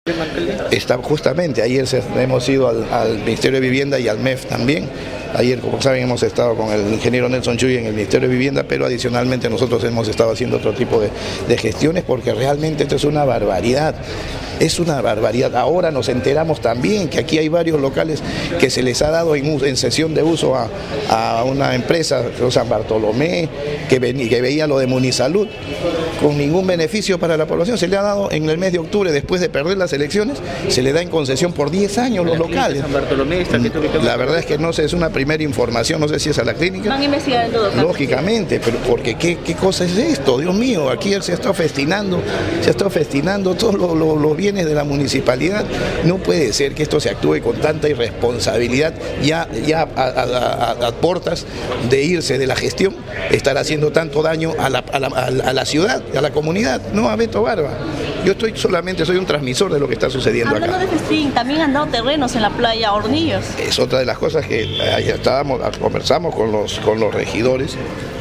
Justamente, ayer hemos ido al Ministerio de Vivienda y al MEF también. Ayer, como saben, hemos estado con el ingeniero Nelson Chuy en el Ministerio de Vivienda, pero adicionalmente nosotros hemos estado haciendo otro tipo de gestiones porque realmente esto es una barbaridad. Es una barbaridad. Ahora nos enteramos también que aquí hay varios locales que se les ha dado en cesión de uso a una empresa, San Bartolomé, que veía lo de Munisalud, con ningún beneficio para la población. Se le ha dado en el mes de octubre, después de perder las elecciones, se le da en concesión por 10 años los locales. San Bartolomé está la verdad es que no sé, es una primera información, no sé si es a la clínica. Van a investigar en todo caso. Lógicamente, pero porque ¿qué cosa es esto? Dios mío, aquí se está festinando todos los bienes de la municipalidad. No puede ser que esto se actúe con tanta irresponsabilidad, ya a portas de irse de la gestión, estar haciendo tanto daño a la ciudad, a la comunidad. No, a Beto Barba. Yo solamente soy un transmisor de lo que está sucediendo acá. Hablando de festín, también han dado terrenos en la playa Hornillos. Es otra de las cosas que conversamos con los regidores,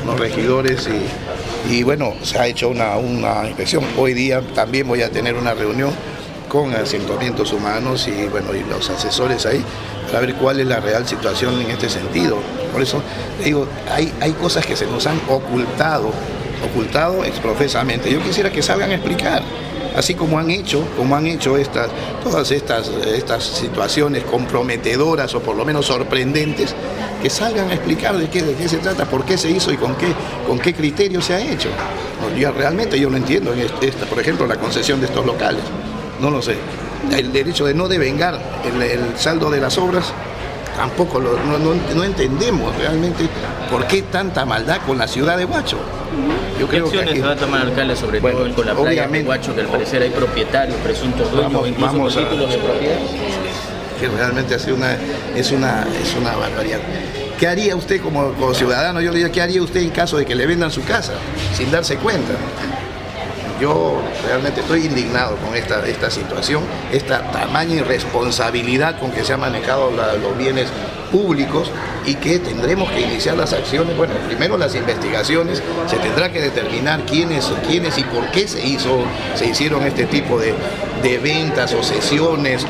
y bueno, se ha hecho una inspección. Hoy día también voy a tener una reunión con asentamientos humanos y bueno, y los asesores ahí, para ver cuál es la real situación en este sentido. Por eso digo, hay cosas que se nos han ocultado exprofesamente. Yo quisiera que salgan a explicar, así como han hecho todas estas situaciones comprometedoras o por lo menos sorprendentes, que salgan a explicar de qué se trata, por qué se hizo y con qué criterio se ha hecho. Realmente yo no entiendo, por ejemplo, la concesión de estos locales. No lo sé. El derecho de no devengar el saldo de las obras, tampoco no entendemos realmente por qué tanta maldad con la ciudad de Huacho. Yo creo ¿Qué acciones se va a tomar el alcalde, sobre todo con la playa de Huacho, que al parecer hay propietarios, presuntos dueños, incluso títulos de propiedad? Que realmente es una barbaridad. ¿Qué haría usted como ciudadano? Yo le diría, ¿qué haría usted en caso de que le vendan su casa sin darse cuenta? Yo realmente estoy indignado con esta situación, esta tamaña irresponsabilidad con que se han manejado los bienes públicos, y que tendremos que iniciar las acciones. Bueno, primero las investigaciones, se tendrá que determinar quiénes y por qué se hicieron este tipo de ventas o cesiones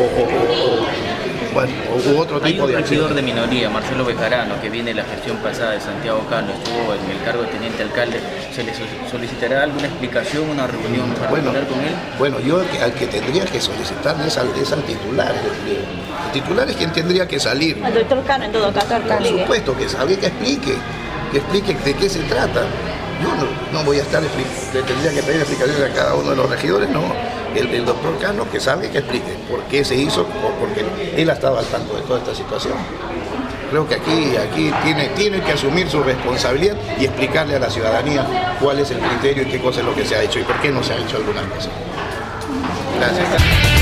u otro tipo de acciones. Hay un regidor de minoría, Marcelo Bejarano, que viene de la gestión pasada de Santiago Cano, estuvo en el cargo de teniente alcalde. ¿Se le solicitará alguna explicación, una reunión para hablar con él? Bueno, yo al que tendría que solicitarle es al titular. El titular es quien tendría que salir. El doctor Cano, en todo caso. Por supuesto, que salga, que explique de qué se trata. Yo no voy a estar, le tendría que pedir explicaciones a cada uno de los regidores, no. El doctor Cano, que salga y que explique por qué se hizo, porque él ha estado al tanto de toda esta situación. Creo que aquí tiene que asumir su responsabilidad y explicarle a la ciudadanía cuál es el criterio y qué cosa es lo que se ha hecho y por qué no se ha hecho alguna cosa. Gracias.